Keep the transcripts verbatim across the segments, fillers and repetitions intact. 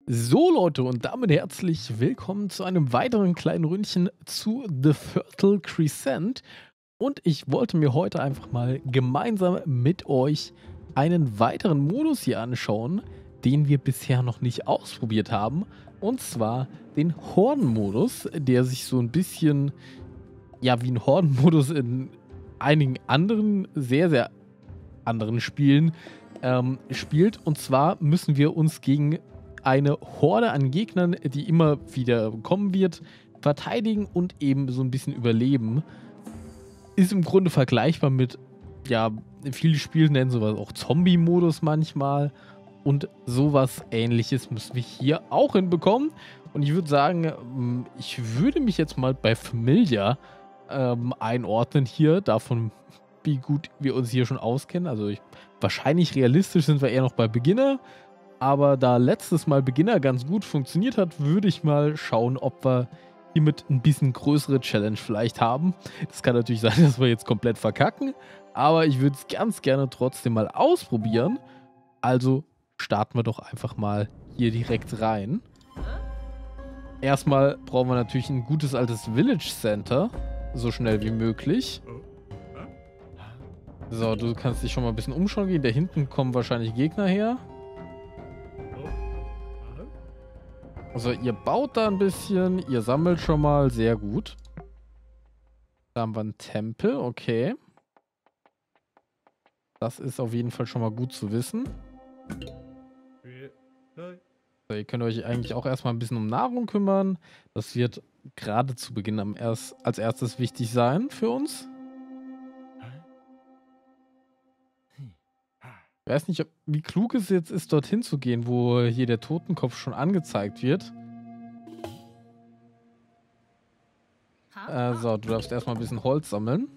So Leute und damit herzlich willkommen zu einem weiteren kleinen Ründchen zu The Fertile Crescent. Und ich wollte mir heute einfach mal gemeinsam mit euch einen weiteren Modus hier anschauen, den wir bisher noch nicht ausprobiert haben. Und zwar den Horden-Modus, der sich so ein bisschen, ja, wie ein Horden-Modus in einigen anderen, sehr, sehr anderen Spielen ähm, spielt. Und zwar müssen wir uns gegen eine Horde an Gegnern, die immer wieder kommen wird, verteidigen und eben so ein bisschen überleben. Ist im Grunde vergleichbar mit, ja, viele Spiele nennen sowas auch Zombie-Modus manchmal. Und sowas Ähnliches müssen wir hier auch hinbekommen. Und ich würde sagen, ich würde mich jetzt mal bei Familiar ähm, einordnen hier, davon, wie gut wir uns hier schon auskennen. Also ich, wahrscheinlich realistisch sind wir eher noch bei Beginner. Aber da letztes Mal Beginner ganz gut funktioniert hat, würde ich mal schauen, ob wir hiermit ein bisschen größere Challenge vielleicht haben. Das kann natürlich sein, dass wir jetzt komplett verkacken, aber ich würde es ganz gerne trotzdem mal ausprobieren. Also starten wir doch einfach mal hier direkt rein. Erstmal brauchen wir natürlich ein gutes altes Village Center, so schnell wie möglich. So, du kannst dich schon mal ein bisschen umschauen gehen. Da hinten kommen wahrscheinlich Gegner her. Also ihr baut da ein bisschen, ihr sammelt schon mal, sehr gut. Da haben wir einen Tempel, okay. Das ist auf jeden Fall schon mal gut zu wissen. So, ihr könnt euch eigentlich auch erstmal ein bisschen um Nahrung kümmern. Das wird gerade zu Beginn am erst, als erstes wichtig sein für uns. Ich weiß nicht, ob, wie klug es jetzt ist, dorthin zu gehen, wo hier der Totenkopf schon angezeigt wird. Äh, so, du darfst erstmal ein bisschen Holz sammeln.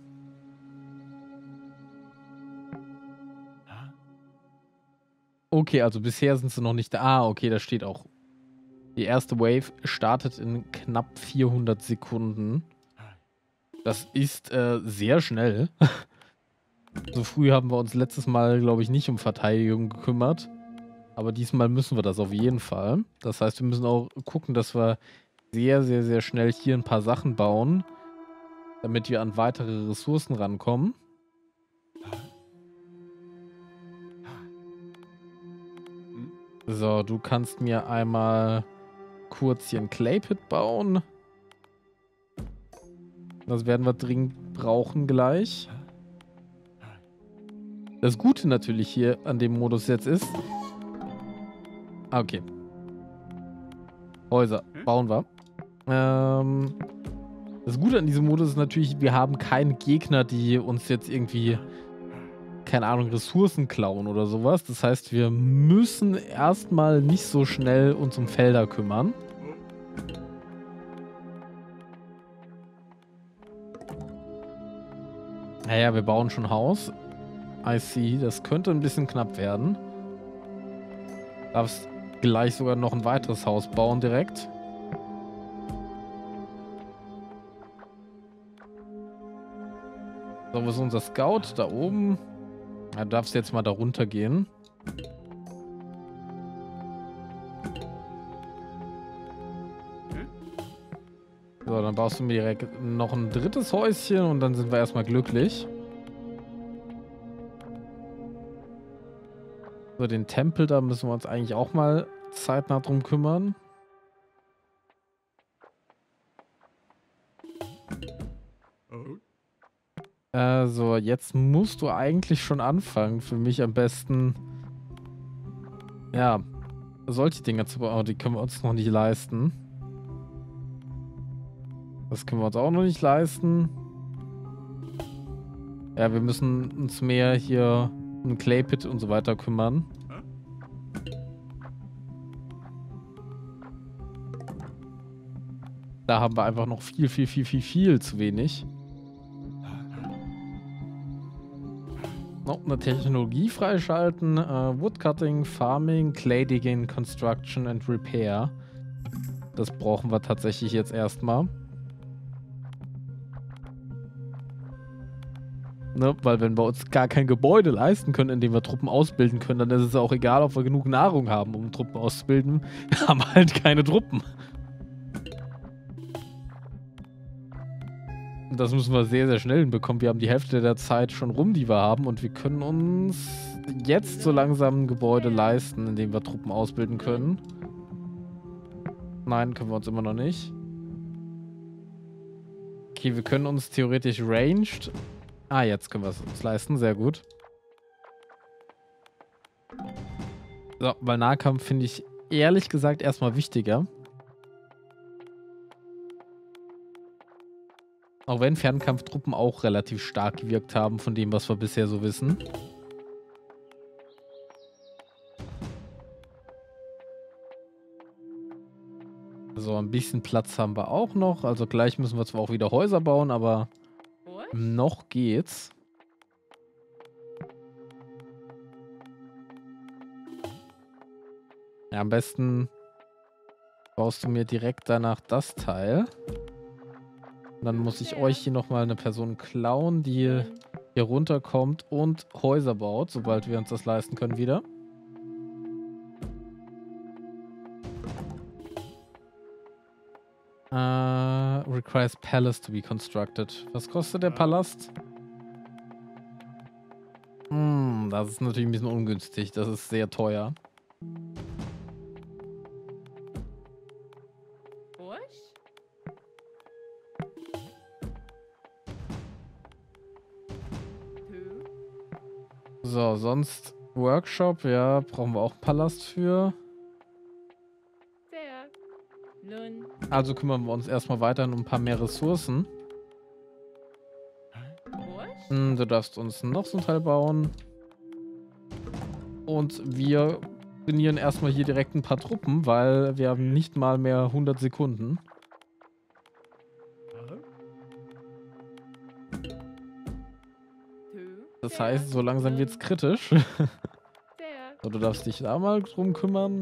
Okay, also bisher sind sie noch nicht da. Ah, okay, da steht auch. Die erste Wave startet in knapp vierhundert Sekunden. Das ist äh, sehr schnell. So früh haben wir uns letztes Mal, glaube ich, nicht um Verteidigung gekümmert. Aber diesmal müssen wir das auf jeden Fall. Das heißt, wir müssen auch gucken, dass wir sehr, sehr, sehr schnell hier ein paar Sachen bauen, damit wir an weitere Ressourcen rankommen. So, du kannst mir einmal kurz hier ein Clay-Pit bauen. Das werden wir dringend brauchen gleich. Das Gute natürlich hier an dem Modus jetzt ist... Ah, okay. Häuser bauen wir. Ähm, das Gute an diesem Modus ist natürlich, wir haben keine Gegner, die uns jetzt irgendwie, keine Ahnung, Ressourcen klauen oder sowas. Das heißt, wir müssen erstmal nicht so schnell uns um Felder kümmern. Naja, wir bauen schon Haus. I see, das könnte ein bisschen knapp werden. Darfst gleich sogar noch ein weiteres Haus bauen direkt. So, wo ist unser Scout? Da oben. Ja, du darfst jetzt mal da runter gehen. So, dann baust du mir direkt noch ein drittes Häuschen und dann sind wir erstmal glücklich. So, den Tempel, da müssen wir uns eigentlich auch mal zeitnah drum kümmern. Äh, so, jetzt musst du eigentlich schon anfangen. Für mich am besten, ja, solche Dinge zu bauen. Oh, die können wir uns noch nicht leisten. Das können wir uns auch noch nicht leisten. Ja, wir müssen uns mehr hier um Clay-Pit und so weiter kümmern. Da haben wir einfach noch viel, viel, viel, viel, viel zu wenig. Noch eine Technologie freischalten. Uh, Woodcutting, Farming, Clay Digging, Construction and Repair. Das brauchen wir tatsächlich jetzt erstmal. Ne? Weil wenn wir uns gar kein Gebäude leisten können, in dem wir Truppen ausbilden können, dann ist es auch egal, ob wir genug Nahrung haben, um Truppen auszubilden. Wir haben halt keine Truppen. Und das müssen wir sehr, sehr schnell hinbekommen. Wir haben die Hälfte der Zeit schon rum, die wir haben. Und wir können uns jetzt so langsam ein Gebäude leisten, in dem wir Truppen ausbilden können. Nein, können wir uns immer noch nicht. Okay, wir können uns theoretisch ranged... Ah, jetzt können wir es uns leisten. Sehr gut. So, weil Nahkampf finde ich ehrlich gesagt erstmal wichtiger. Auch wenn Fernkampftruppen auch relativ stark gewirkt haben, von dem, was wir bisher so wissen. So, ein bisschen Platz haben wir auch noch. Also gleich müssen wir zwar auch wieder Häuser bauen, aber noch geht's. Ja, am besten baust du mir direkt danach das Teil. Und dann muss ich euch hier nochmal eine Person klauen, die hier runterkommt und Häuser baut, sobald wir uns das leisten können wieder. Uh, requires palace to be constructed. Was kostet der Palast? Hm, das ist natürlich ein bisschen ungünstig. Das ist sehr teuer. So, sonst Workshop, ja, brauchen wir auch einen Palast für. Also kümmern wir uns erstmal weiterhin um ein paar mehr Ressourcen. Hm, du darfst uns noch so ein Teil bauen. Und wir trainieren erstmal hier direkt ein paar Truppen, weil wir haben nicht mal mehr hundert Sekunden. Das heißt, so langsam wird es kritisch. So, du darfst dich da mal drum kümmern.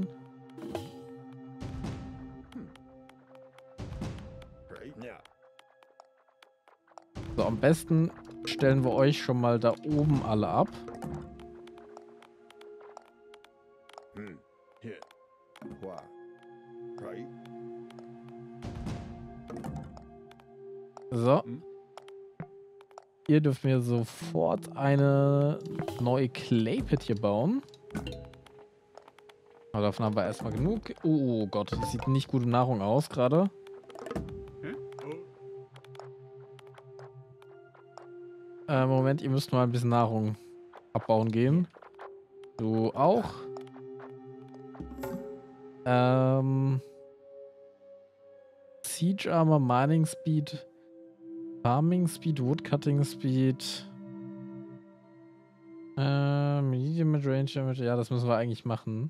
So, am besten stellen wir euch schon mal da oben alle ab. So. Ihr dürft mir sofort eine neue Claypit hier bauen. Aber davon haben wir erstmal genug. Oh, oh Gott, das sieht nicht gute Nahrung aus gerade. Äh, Moment, ihr müsst mal ein bisschen Nahrung abbauen gehen. Du auch. Ähm... Siege Armor, Mining Speed, Farming Speed, Woodcutting Speed, äh, Medium mit Range Damage, ja, das müssen wir eigentlich machen.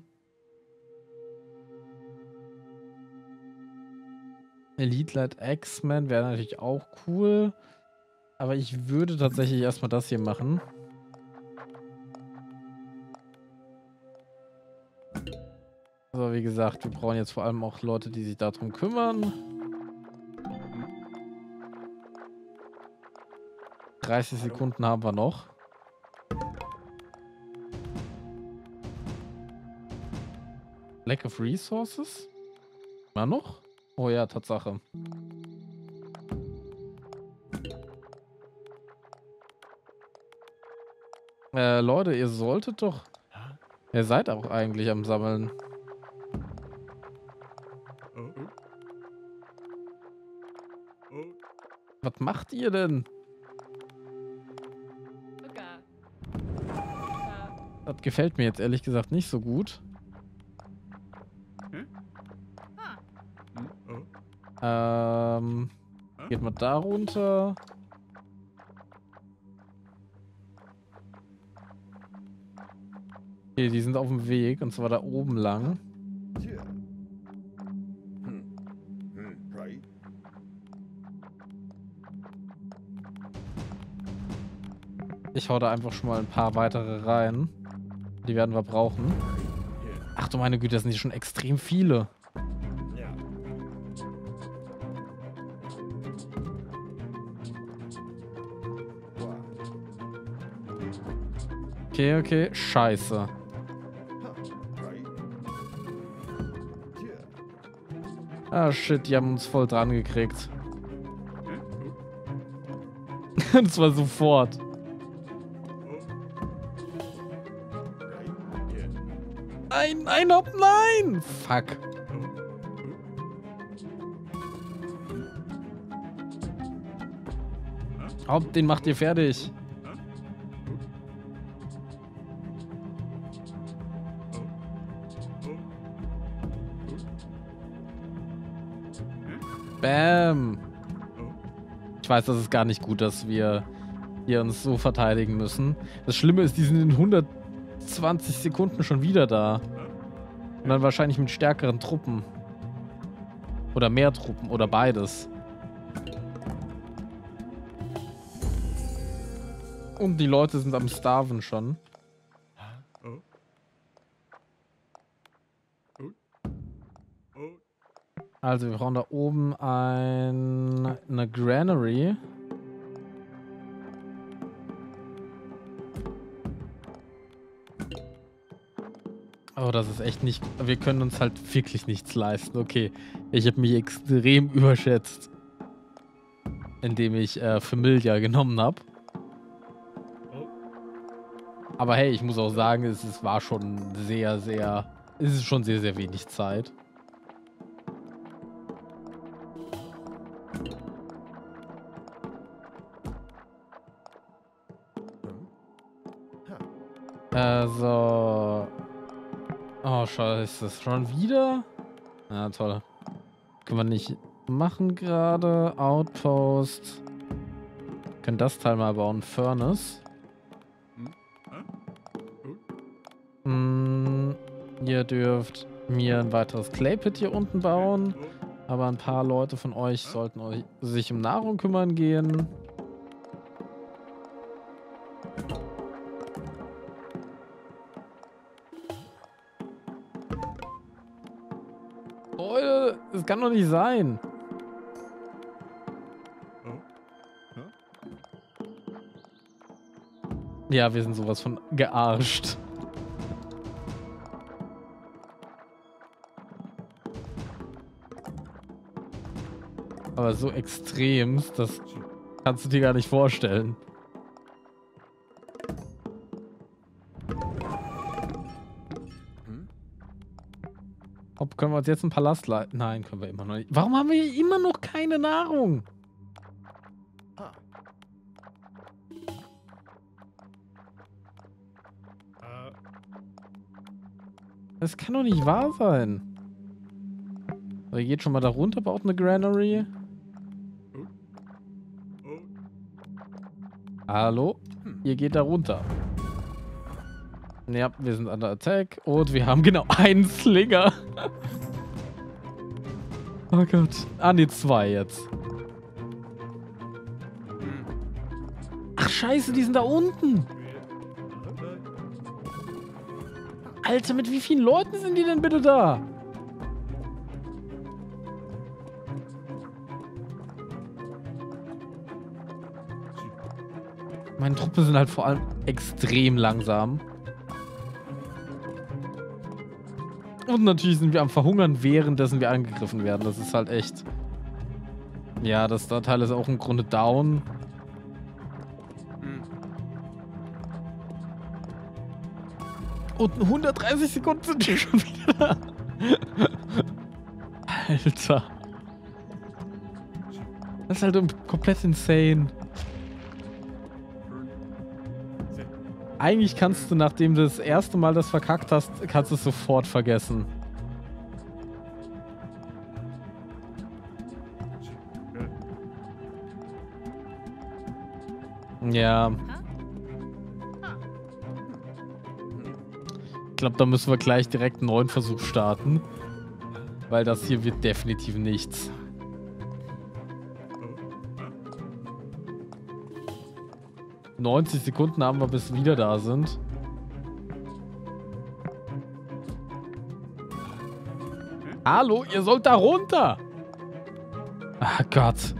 Elite Light X-Men wäre natürlich auch cool, aber ich würde tatsächlich erstmal das hier machen. So, wie gesagt, wir brauchen jetzt vor allem auch Leute, die sich darum kümmern. dreißig Sekunden haben wir noch. Lack of Resources? Immer noch? Oh ja, Tatsache. Äh, Leute, ihr solltet doch... Ihr seid auch eigentlich am Sammeln. Was macht ihr denn? Das gefällt mir jetzt ehrlich gesagt nicht so gut. Ähm, geht mal da runter. Okay, die sind auf dem Weg und zwar da oben lang. Ich hau da einfach schon mal ein paar weitere rein. Die werden wir brauchen. Ach du meine Güte, das sind hier schon extrem viele. Okay, okay. Scheiße. Ah, shit, die haben uns voll dran gekriegt. Das war sofort. Nein, nein, hopp, nein! Fuck. Hopp, den macht ihr fertig. Bam. Ich weiß, das ist gar nicht gut, dass wir hier uns so verteidigen müssen. Das Schlimme ist, die sind in hundertzwanzig Sekunden schon wieder da. Und dann wahrscheinlich mit stärkeren Truppen. Oder mehr Truppen. Oder beides. Und die Leute sind am Starven schon. Also wir brauchen da oben ein, eine Granary. Oh, das ist echt nicht... Wir können uns halt wirklich nichts leisten. Okay, ich habe mich extrem überschätzt. Indem ich äh, Familia genommen habe. Aber hey, ich muss auch sagen, es, es war schon sehr, sehr... Es ist schon sehr, sehr wenig Zeit. Also... Oh, scheiße. Ist das schon wieder? Ja, toll. Können wir nicht machen gerade. Outpost. Wir können das Teil mal bauen. Furnace. Hm, ihr dürft mir ein weiteres Claypit hier unten bauen. Aber ein paar Leute von euch sollten euch sich um Nahrung kümmern gehen. Leute, das kann doch nicht sein. Ja, wir sind sowas von gearscht. Aber so extrem, das kannst du dir gar nicht vorstellen. Ob können wir uns jetzt einen Palast leiten? Nein, können wir immer noch nicht. Warum haben wir hier immer noch keine Nahrung? Das kann doch nicht wahr sein. So, ihr geht schon mal da runter, baut eine Granary. Hallo? Ihr geht da runter. Ja, wir sind under attack und wir haben genau einen Slinger. Oh Gott. Ah, ne, zwei jetzt. Ach, scheiße, die sind da unten. Alter, mit wie vielen Leuten sind die denn bitte da? Meine Truppen sind halt vor allem extrem langsam. Und natürlich sind wir am Verhungern, währenddessen wir angegriffen werden. Das ist halt echt... Ja, das Teil ist auch im Grunde down. Und in hundertdreißig Sekunden sind wir schon wieder da. Alter. Das ist halt komplett insane. Eigentlich kannst du, nachdem du das erste Mal das verkackt hast, kannst du es sofort vergessen. Ja. Ich glaube, da müssen wir gleich direkt einen neuen Versuch starten. Weil das hier wird definitiv nichts. neunzig Sekunden haben wir, bis wir wieder da sind. Hallo, ihr sollt da runter! Ach Gott.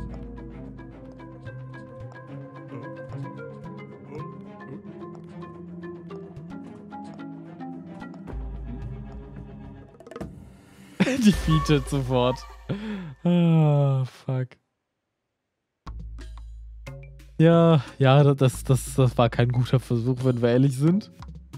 defeated sofort. Ah, fuck. Ja, ja, das, das, das war kein guter Versuch, wenn wir ehrlich sind.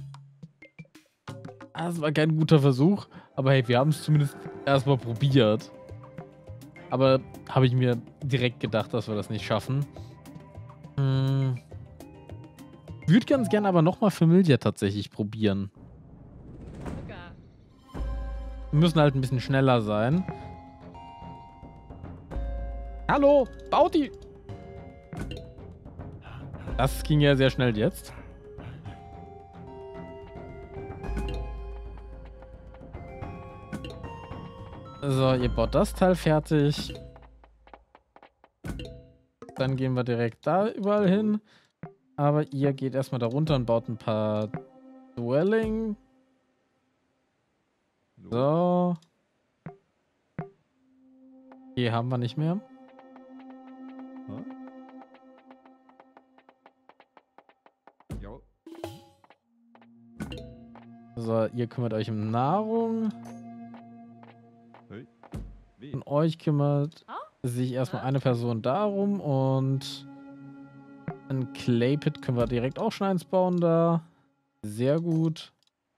Das war kein guter Versuch, aber hey, wir haben es zumindest erstmal probiert. Aber habe ich mir direkt gedacht, dass wir das nicht schaffen. Hm. Würde ganz gerne aber nochmal Familia tatsächlich probieren. Wir müssen halt ein bisschen schneller sein. Hallo, baut die... Das ging ja sehr schnell jetzt. So, ihr baut das Teil fertig. Dann gehen wir direkt da überall hin. Aber ihr geht erstmal da runter und baut ein paar Dwelling. So. Hier haben wir nicht mehr. So, ihr kümmert euch um Nahrung. Von euch kümmert sich erstmal eine Person darum und ein Claypit können wir direkt auch schon eins bauen da. Sehr gut.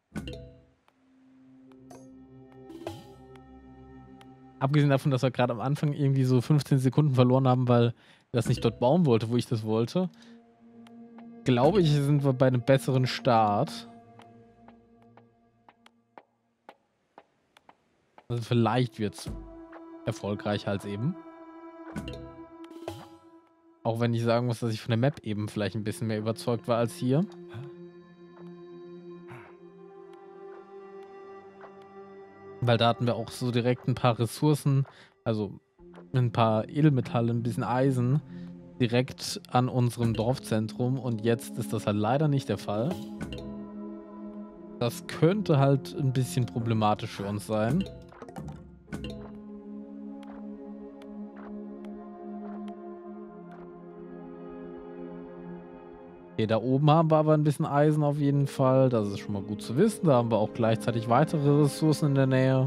Abgesehen davon, dass wir gerade am Anfang irgendwie so fünfzehn Sekunden verloren haben, weil ich das nicht dort bauen wollte, wo ich das wollte, glaube ich, sind wir bei einem besseren Start. Also vielleicht wird es erfolgreicher als eben. Auch wenn ich sagen muss, dass ich von der Map eben vielleicht ein bisschen mehr überzeugt war als hier. Weil da hatten wir auch so direkt ein paar Ressourcen, also ein paar Edelmetalle, ein bisschen Eisen, direkt an unserem Dorfzentrum. Und jetzt ist das halt leider nicht der Fall. Das könnte halt ein bisschen problematisch für uns sein. Okay, da oben haben wir aber ein bisschen Eisen auf jeden Fall. Das ist schon mal gut zu wissen. Da haben wir auch gleichzeitig weitere Ressourcen in der Nähe.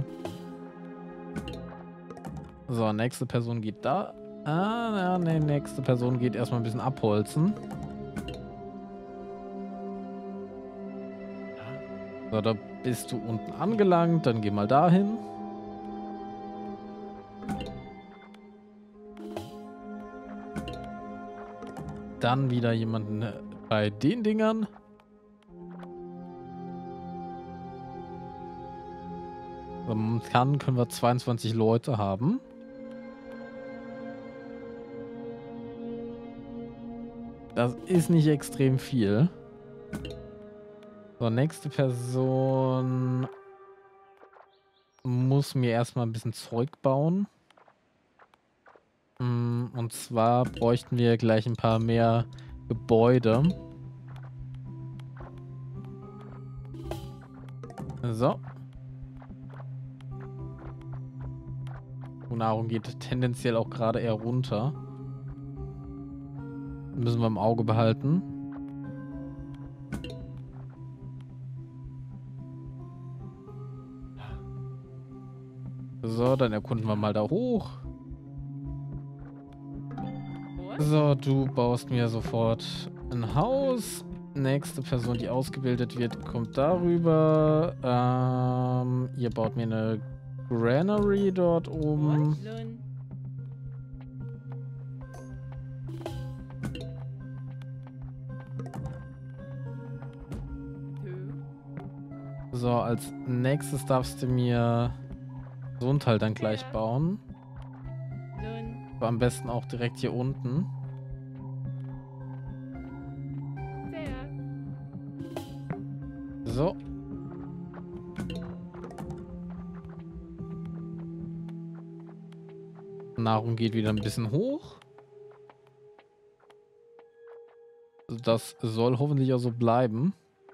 So, nächste Person geht da. Ah, ja, ne, nächste Person geht erstmal ein bisschen abholzen. So, da bist du unten angelangt. Dann geh mal dahin. Dann wieder jemanden bei den Dingern. Momentan können wir zweiundzwanzig Leute haben. Das ist nicht extrem viel. So, nächste Person muss mir erstmal ein bisschen Zeug bauen. Und zwar bräuchten wir gleich ein paar mehr Gebäude. So. Die Nahrung geht tendenziell auch gerade eher runter. Müssen wir im Auge behalten. So, dann erkunden wir mal da hoch. So, du baust mir sofort ein Haus. Nächste Person, die ausgebildet wird, kommt darüber. Ähm, ihr baut mir eine Granary dort oben. So, als nächstes darfst du mir so ein Teil dann gleich bauen. Aber am besten auch direkt hier unten. So. Nahrung geht wieder ein bisschen hoch. Das soll hoffentlich auch so bleiben.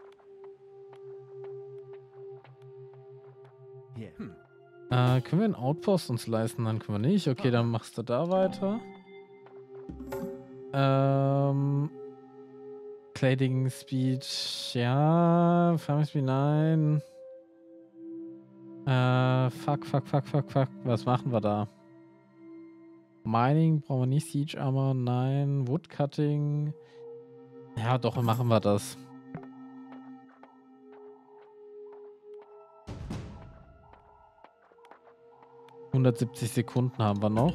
Äh, können wir einen Outpost uns leisten? Dann können wir nicht. Okay, dann machst du da weiter. Ähm... Cladding Speed, ja. Farming Speed, nein. Äh, fuck, fuck, fuck, fuck, fuck. Was machen wir da? Mining brauchen wir nicht. Siege Armor, nein. Woodcutting. Ja, doch, machen wir das. hundertsiebzig Sekunden haben wir noch.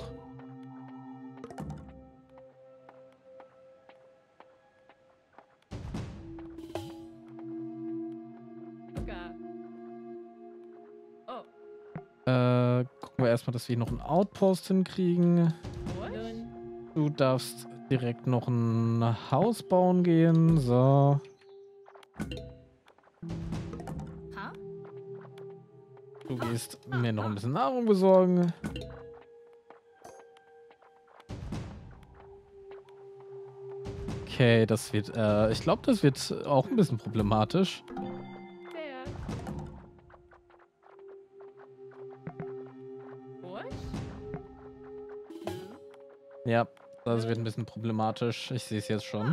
Äh, gucken wir erstmal, dass wir noch einen Outpost hinkriegen. Du darfst direkt noch ein Haus bauen gehen. So. Du gehst mir noch ein bisschen Nahrung besorgen. Okay, das wird, äh, ich glaube, das wird auch ein bisschen problematisch. Ja, das wird ein bisschen problematisch. Ich sehe es jetzt schon.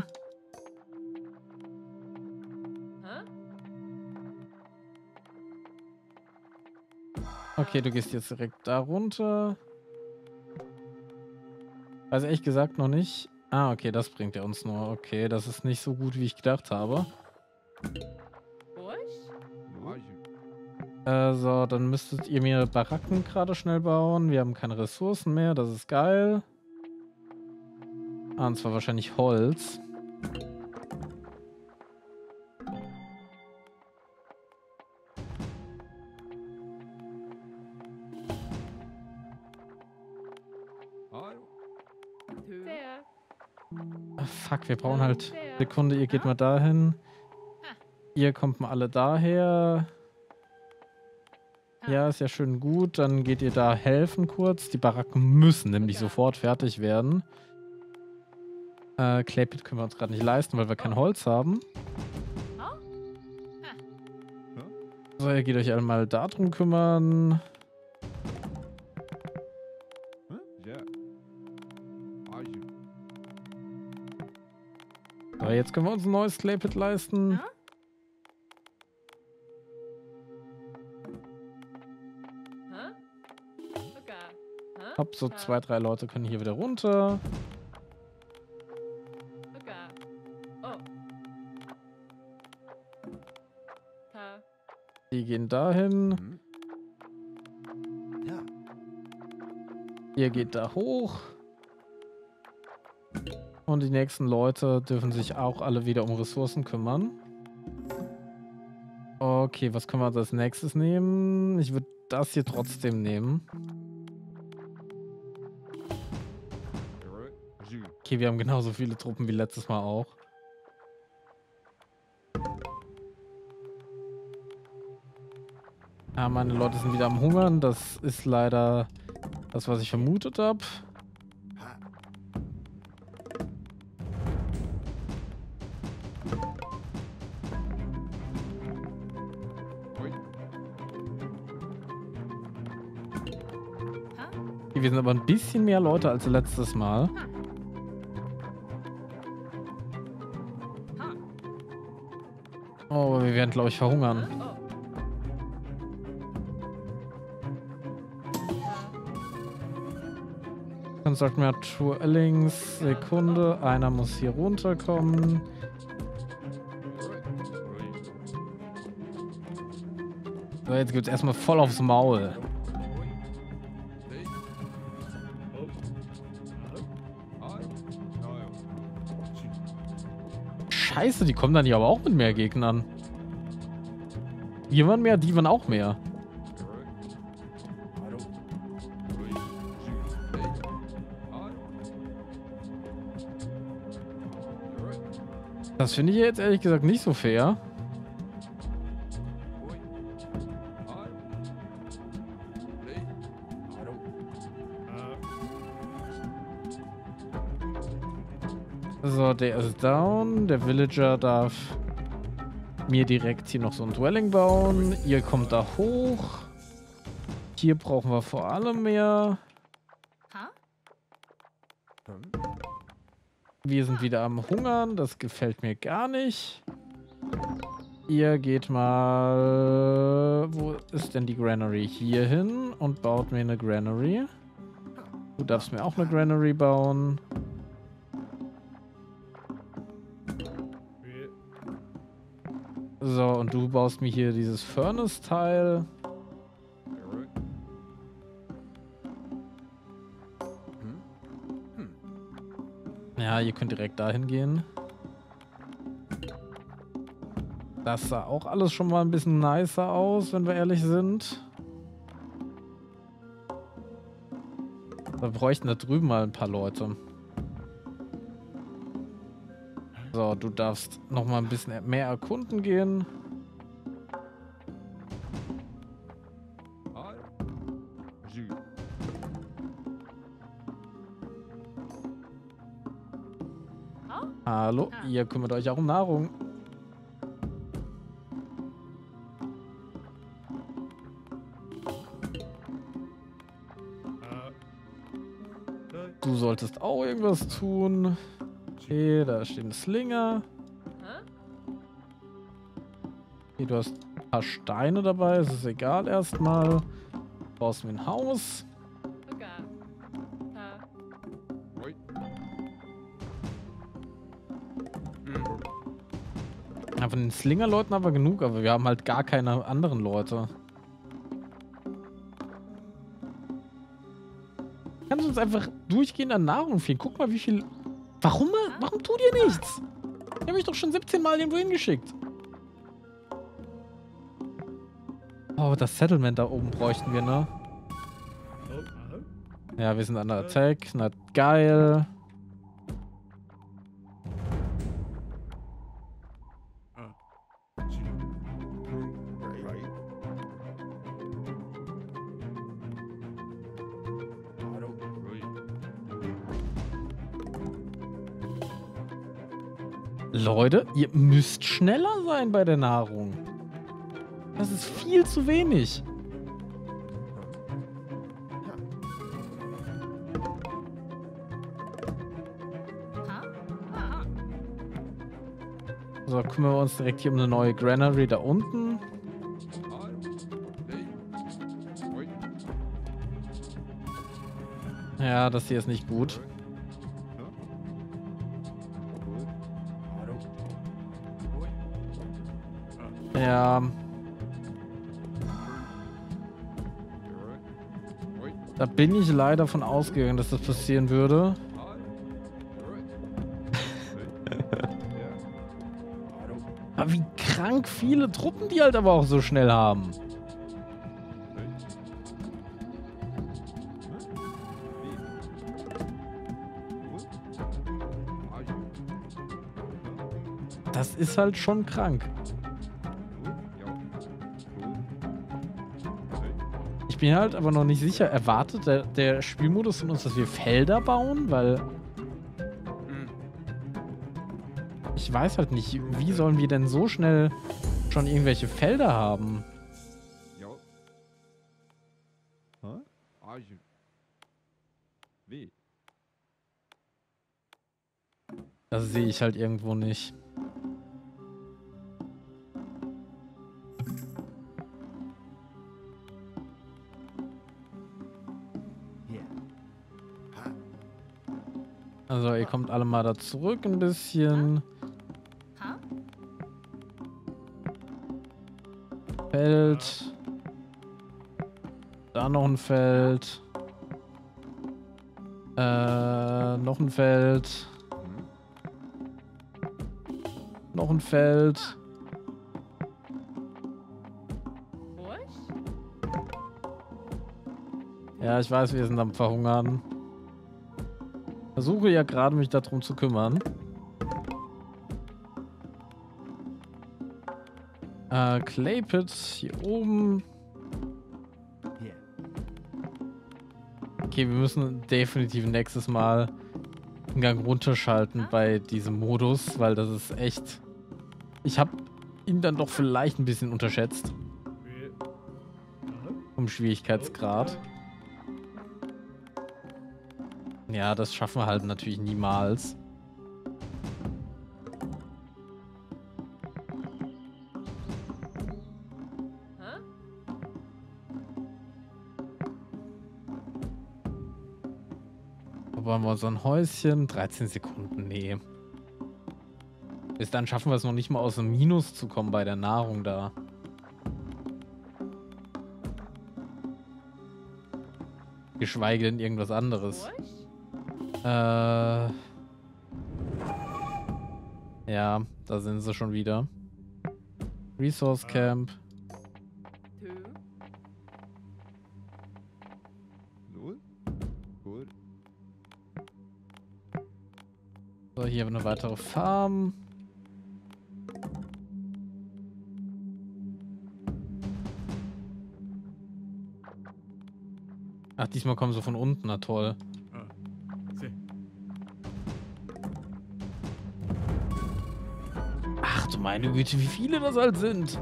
Okay, du gehst jetzt direkt da runter. Weiß ehrlich gesagt noch nicht. Ah, okay, das bringt er uns nur. Okay, das ist nicht so gut, wie ich gedacht habe. Äh, so, dann müsstet ihr mir Baracken gerade schnell bauen. Wir haben keine Ressourcen mehr, das ist geil. Ah, und zwar wahrscheinlich Holz. Ah, fuck, wir brauchen halt... Sekunde, ihr geht mal dahin. Ihr kommt mal alle daher. Ja, ist ja schön gut. Dann geht ihr da helfen kurz. Die Baracken müssen nämlich sofort fertig werden. Äh, Claypit können wir uns gerade nicht leisten, weil wir kein Holz haben. So, ihr geht euch alle mal darum kümmern. So, jetzt können wir uns ein neues Claypit leisten. Hopp, so zwei, drei Leute können hier wieder runter. Die gehen dahin. Ihr geht da hoch. Und die nächsten Leute dürfen sich auch alle wieder um Ressourcen kümmern. Okay, was können wir als nächstes nehmen? Ich würde das hier trotzdem nehmen. Okay, wir haben genauso viele Truppen wie letztes Mal auch. Ja, meine Leute sind wieder am Hungern. Das ist leider das, was ich vermutet habe. Wir sind aber ein bisschen mehr Leute als letztes Mal. Oh, wir werden, glaube ich, verhungern. Dann sagt mir Truellings, Sekunde, einer muss hier runterkommen. So, jetzt gibt es erstmal voll aufs Maul. Scheiße, die kommen dann ja aber auch mit mehr Gegnern. Wir waren mehr, die waren auch mehr. Das finde ich jetzt ehrlich gesagt nicht so fair. So, der ist down. Der Villager darf mir direkt hier noch so ein Dwelling bauen. Ihr kommt da hoch. Hier brauchen wir vor allem mehr. Wir sind wieder am Hungern. Das gefällt mir gar nicht. Ihr geht mal... Wo ist denn die Granary? Hier hin und baut mir eine Granary. Du darfst mir auch eine Granary bauen. So, und du baust mir hier dieses Furnace-Teil. Ja, ihr könnt direkt dahin gehen. Das sah auch alles schon mal ein bisschen nicer aus, wenn wir ehrlich sind. Wir bräuchten da drüben mal ein paar Leute. So, du darfst noch mal ein bisschen mehr erkunden gehen. Hallo, ihr kümmert euch auch um Nahrung. Du solltest auch irgendwas tun. Okay, da steht ein Slinger. Okay, du hast ein paar Steine dabei, es ist egal erstmal. Du baust mir ein Haus. Ja, von den Slinger-Leuten haben wir genug, aber wir haben halt gar keine anderen Leute. Kannst du uns einfach durchgehend an Nahrung fehlen? Guck mal, wie viel... Warum? Warum tut ihr nichts? Ich habe mich doch schon siebzehn Mal irgendwo hingeschickt. Oh, das Settlement da oben bräuchten wir, ne? Ja, wir sind under attack. Na, geil. Leute, ihr müsst schneller sein bei der Nahrung. Das ist viel zu wenig. So, kümmern wir uns direkt hier um eine neue Granary da unten. Ja, das hier ist nicht gut. Ja. Da bin ich leider von ausgegangen, dass das passieren würde. Aber wie krank viele Truppen die halt aber auch so schnell haben. Das ist halt schon krank. Ich bin halt aber noch nicht sicher, erwartet der, der Spielmodus von uns, dass wir Felder bauen? Weil ich weiß halt nicht, wie sollen wir denn so schnell schon irgendwelche Felder haben? Das sehe ich halt irgendwo nicht. Also ihr kommt alle mal da zurück ein bisschen. Feld. Da noch ein Feld. Äh, noch ein Feld. Noch ein Feld. Ja, ich weiß, wir sind am Verhungern. Versuche ja gerade, mich darum zu kümmern. Äh, Claypit hier oben. Okay, wir müssen definitiv nächstes Mal einen Gang runterschalten bei diesem Modus, weil das ist echt... Ich habe ihn dann doch vielleicht ein bisschen unterschätzt. Vom Schwierigkeitsgrad. Ja, das schaffen wir halt natürlich niemals. bauen wir so ein Häuschen. dreizehn Sekunden, nee. Bis dann schaffen wir es noch nicht mal aus dem Minus zu kommen bei der Nahrung da. Geschweige denn irgendwas anderes. Äh... Ja, da sind sie schon wieder. Resource Camp. So, hier eine weitere Farm. Ach, diesmal kommen sie von unten, na toll. Ach du meine Güte, wie viele das halt sind.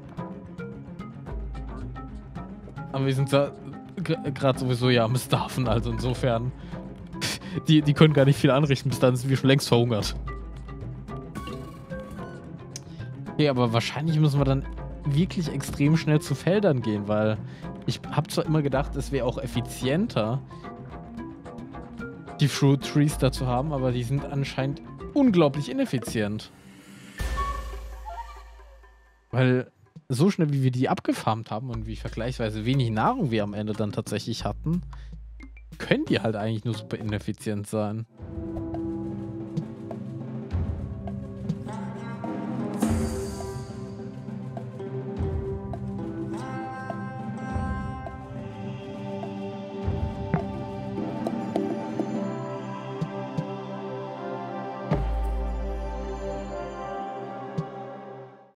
Aber wir sind da gerade sowieso ja am Starven, also insofern. Die, die können gar nicht viel anrichten, bis dann sind wir schon längst verhungert. Okay, aber wahrscheinlich müssen wir dann wirklich extrem schnell zu Feldern gehen, weil ich habe zwar immer gedacht, es wäre auch effizienter, die Fruit Trees da zu haben, aber die sind anscheinend unglaublich ineffizient. Weil so schnell, wie wir die abgefarmt haben und wie vergleichsweise wenig Nahrung wir am Ende dann tatsächlich hatten, können die halt eigentlich nur super ineffizient sein.